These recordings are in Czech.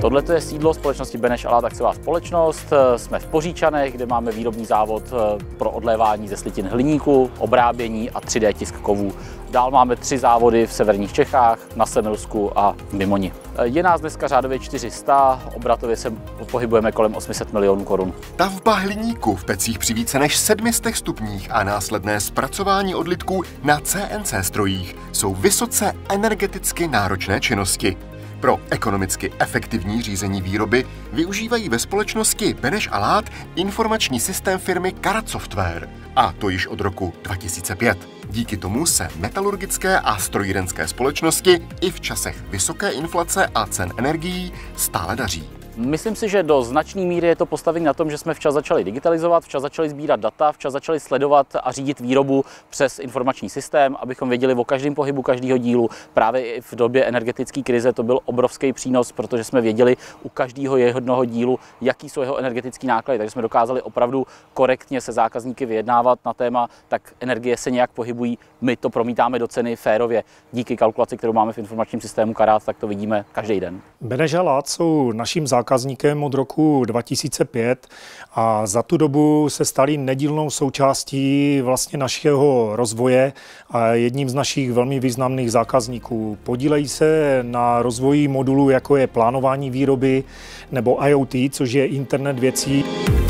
Tohle je sídlo společnosti Beneš a Lát akciová společnost. Jsme v Poříčanech, kde máme výrobní závod pro odlévání ze slitin hliníku, obrábění a 3D tisk kovů. Dál máme 3 závody v severních Čechách, na Semilsku a v Mimoni. Je nás dneska řádově 400, obratově se pohybujeme kolem 800 milionů korun. Tavba hliníku v pecích při více než 700 stupních a následné zpracování odlitků na CNC strojích jsou vysoce energeticky náročné činnosti. Pro ekonomicky efektivní řízení výroby využívají ve společnosti Beneš a Lát informační systém firmy Karat Software. A to již od roku 2005. Díky tomu se metalurgické a strojírenské společnosti i v časech vysoké inflace a cen energií stále daří. Myslím si, že do značné míry je to postavení na tom, že jsme včas začali digitalizovat, včas začali sbírat data, včas začali sledovat a řídit výrobu přes informační systém, abychom věděli o každém pohybu každého dílu. Právě i v době energetické krize to byl obrovský přínos, protože jsme věděli u každého jednoho dílu, jaký jsou jeho energetické náklady. Takže jsme dokázali opravdu korektně se zákazníky vyjednávat na téma, tak energie se nějak pohybují, my to promítáme do ceny férově. Díky kalkulaci, kterou máme v informačním systému Karat, tak to vidíme každý den. Beneš a Lát jsou naším zákazníkem od roku 2005 a za tu dobu se stali nedílnou součástí vlastně našeho rozvoje a jedním z našich velmi významných zákazníků. Podílejí se na rozvoji modulů, jako je plánování výroby nebo IoT, což je internet věcí.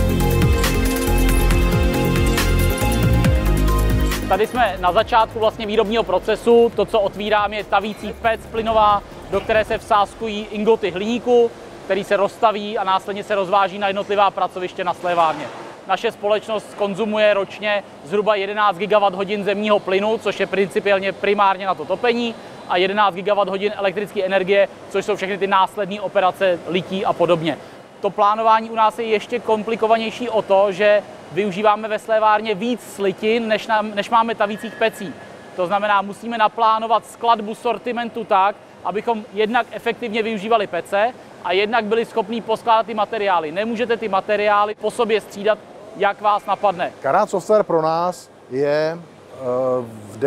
Tady jsme na začátku vlastně výrobního procesu. To, co otvírám, je tavící pec plynová, do které se vsázkují ingoty hliníku, který se rozstaví a následně se rozváží na jednotlivá pracoviště na slévárně. Naše společnost konzumuje ročně zhruba 11 GWh zemního plynu, což je principiálně primárně na to topení, a 11 GWh elektrické energie, což jsou všechny ty následné operace lití a podobně. To plánování u nás je ještě komplikovanější o to, že využíváme ve slévárně víc slitin, než máme tavících pecí. To znamená, musíme naplánovat skladbu sortimentu tak, abychom jednak efektivně využívali pece a jednak byli schopní poskládat ty materiály. Nemůžete ty materiály po sobě střídat, jak vás napadne. Karat Software pro nás je v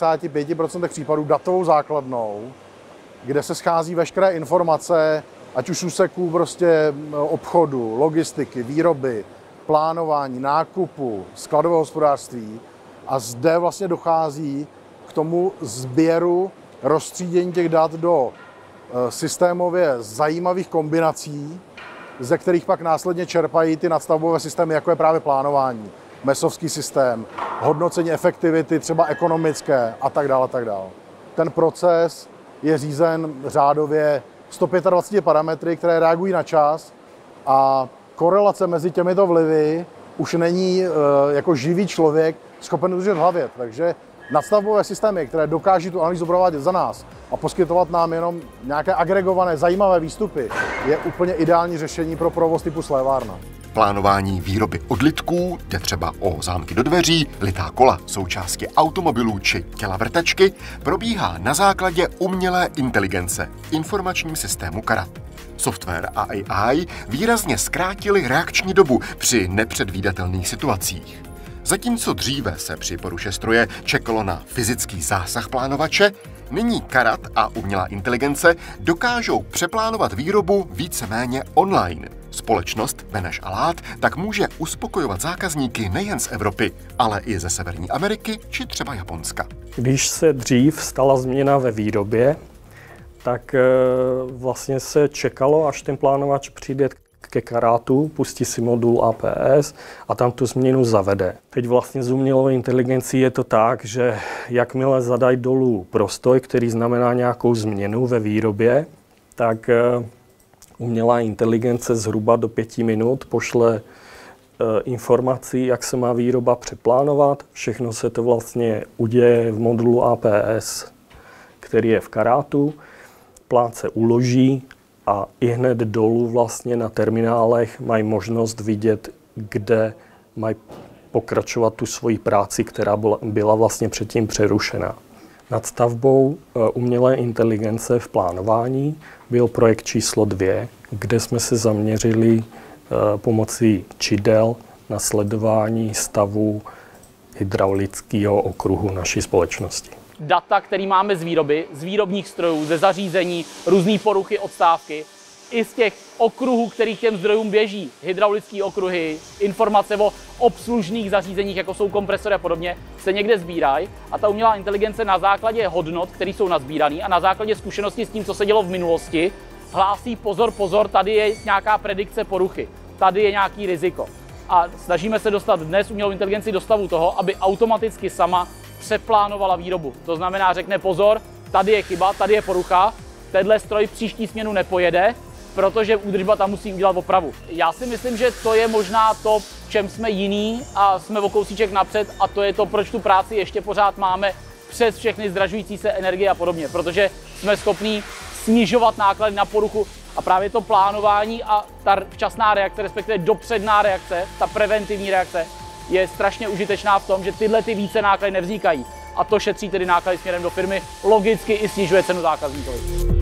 95% případů datovou základnou, kde se schází veškeré informace, ať už úseků prostě obchodu, logistiky, výroby, plánování, nákupu, skladového hospodářství. A zde vlastně dochází k tomu sběru, rozstřídění těch dat do systémově zajímavých kombinací, ze kterých pak následně čerpají ty nadstavbové systémy, jako je právě plánování, mesovský systém, hodnocení efektivity, třeba ekonomické a tak dále, tak dále. Ten proces je řízen řádově 125 parametry, které reagují na čas a korelace mezi těmito vlivy už není jako živý člověk schopen udržet v hlavě. Takže nadstavbové systémy, které dokáží tu analýzu provádět za nás a poskytovat nám jenom nějaké agregované zajímavé výstupy, je úplně ideální řešení pro provoz typu slévárna. Plánování výroby odlitků, jde třeba o zámky do dveří, litá kola, součásti automobilů či těla vrtačky, probíhá na základě umělé inteligence v informačním systému Karat. Software a AI výrazně zkrátili reakční dobu při nepředvídatelných situacích. Zatímco dříve se při poruše stroje čekalo na fyzický zásah plánovače, nyní Karat a umělá inteligence dokážou přeplánovat výrobu víceméně online. Společnost Beneš a Lát tak může uspokojovat zákazníky nejen z Evropy, ale i ze Severní Ameriky či třeba Japonska. Když se dřív stala změna ve výrobě, tak vlastně se čekalo, až ten plánovač přijde ke Karatu, pustí si modul APS a tam tu změnu zavede. Teď vlastně s umělou inteligencí je to tak, že jakmile zadají dolů prostoj, který znamená nějakou změnu ve výrobě, tak umělá inteligence zhruba do 5 minut pošle informací, jak se má výroba přeplánovat. Všechno se to vlastně uděje v modulu APS, který je v Karatu. Plán se uloží a ihned dolů vlastně na terminálech mají možnost vidět, kde mají pokračovat tu svoji práci, která byla vlastně předtím přerušena. Nad stavbou umělé inteligence v plánování byl projekt číslo 2, kde jsme se zaměřili pomocí čidel na sledování stavu hydraulického okruhu naší společnosti. Data, které máme z výroby, z výrobních strojů, ze zařízení, různé poruchy, odstávky, i z těch okruhů, který k těm zdrojům běží, hydraulické okruhy, informace o obslužných zařízeních, jako jsou kompresory a podobně, se někde sbírají a ta umělá inteligence na základě hodnot, které jsou nazbírané a na základě zkušenosti s tím, co se dělo v minulosti, hlásí pozor, pozor, tady je nějaká predikce poruchy, tady je nějaký riziko. A snažíme se dostat dnes umělou inteligenci do stavu toho, aby automaticky sama přeplánovala výrobu. To znamená, řekne pozor, tady je chyba, tady je porucha, tenhle stroj příští směnu nepojede, protože údržba tam musí udělat opravu. Já si myslím, že to je možná to, v čem jsme jiný a jsme o kousíček napřed, a to je to, proč tu práci ještě pořád máme přes všechny zdražující se energie a podobně, protože jsme schopní snižovat náklady na poruchu a právě to plánování a ta včasná reakce, respektive dopředná reakce, ta preventivní reakce, je strašně užitečná v tom, že tyhle ty více náklady nevznikají. A to šetří tedy náklady směrem do firmy, logicky i snižuje cenu zákazníkovi.